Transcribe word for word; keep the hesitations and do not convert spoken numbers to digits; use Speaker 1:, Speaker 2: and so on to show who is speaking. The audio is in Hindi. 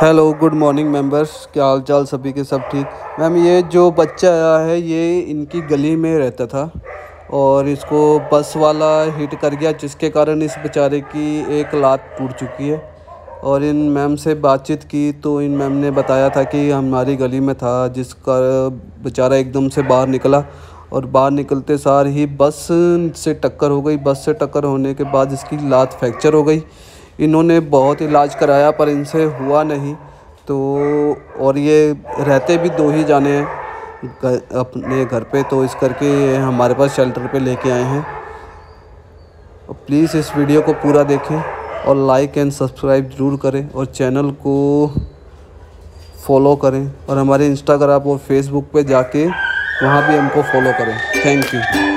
Speaker 1: हेलो गुड मॉर्निंग मेंबर्स, क्या हाल चाल सभी के? सब ठीक। मैम, ये जो बच्चा आया है ये इनकी गली में रहता था और इसको बस वाला हिट कर गया, जिसके कारण इस बेचारे की एक लात टूट चुकी है। और इन मैम से बातचीत की तो इन मैम ने बताया था कि हमारी गली में था, जिसका बेचारा एकदम से बाहर निकला और बाहर निकलते सार ही बस से टक्कर हो गई। बस से टक्कर होने के बाद इसकी लात फ्रैक्चर हो गई। इन्होंने बहुत इलाज कराया पर इनसे हुआ नहीं। तो और ये रहते भी दो ही जाने हैं घर, अपने घर पे, तो इस करके ये हमारे पास शेल्टर पे लेके आए हैं। प्लीज़ इस वीडियो को पूरा देखें और लाइक एंड सब्सक्राइब ज़रूर करें और चैनल को फॉलो करें और हमारे इंस्टाग्राम और फेसबुक पे जाके वहाँ भी हमको फॉलो करें। Thank you.